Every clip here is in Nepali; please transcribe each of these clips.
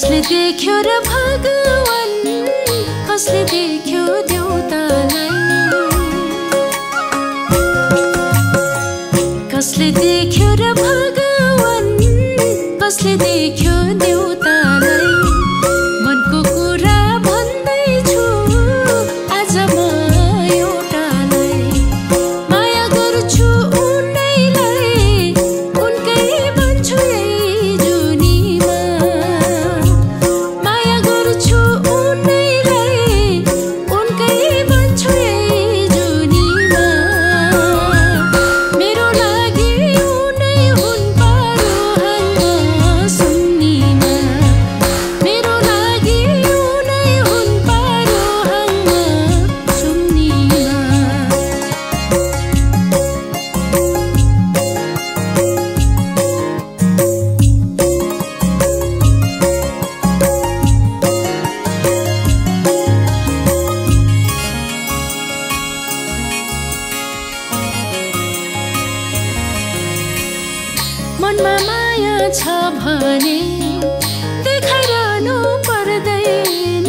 कसले देख्यो र भगवान, कसले देख्यो देउतालाई, कसले देख्यो र भगवान, कसले देख्यो देउतालाई। मनको कुरा भन्दैछु आज म एउटालाई, माया गर्छु उनैलाई, उनकै भन्छु यही जुनीमा। माया गर्छु उनैलाई, उनकै भन्छु यही जुनीमा। मेरो लागि उनै हुन् पारो हालमा सुन्नीमा। मेरो लागि उनै हुन् पारो हालमा सुन्नीमा। मनमा माया छ भने देखाइरहनु पर्दैन।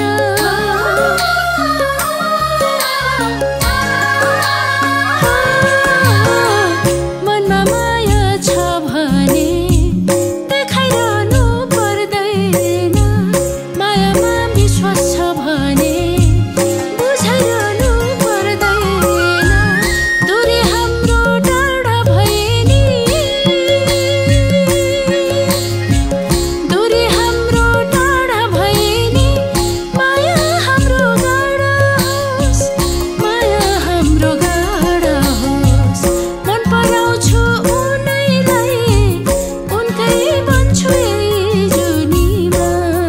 मनमा माया छ भने देखाइरहनु पर्दैन। मायामा विश्वास छ भने बुझाइरहनु पर्दैन। दूरी हाम्रो टाढा भए नि, दूरी हाम्रो टाढा भए नि, माया हाम्रो गाढा होस्, माया हाम्रो गाढा होस्। मन पराउँछु उनैलाई, उनकै भन्छु यही जुनीमा।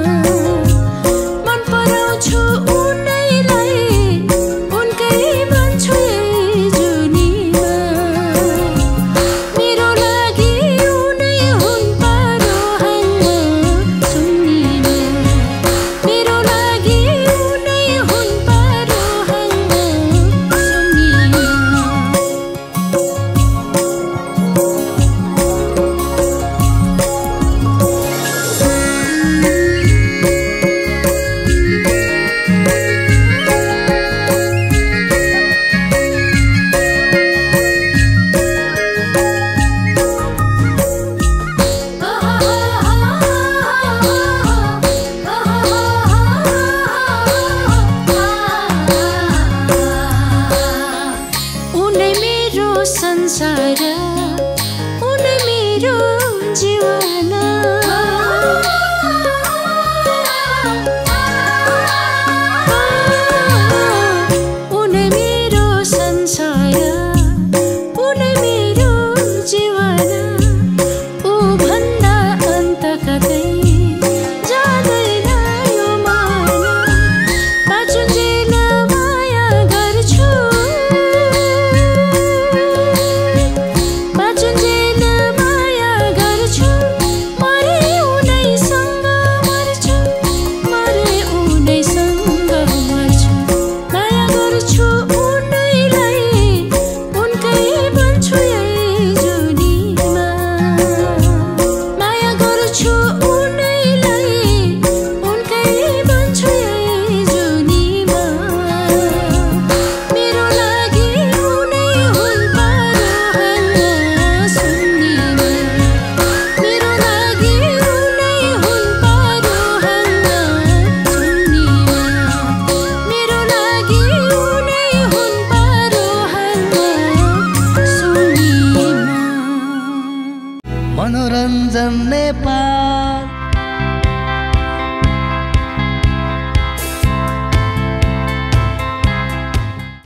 मन पराउँछु उनैलाई, उनकै भन्छु यही जुनीमा। मेरो लागि उनै हुन् पारो हालमा सुन्नीमा। मेरो लागि उनै हुन् पारो हालमा सुन्नीमा। उनै मेरो संसार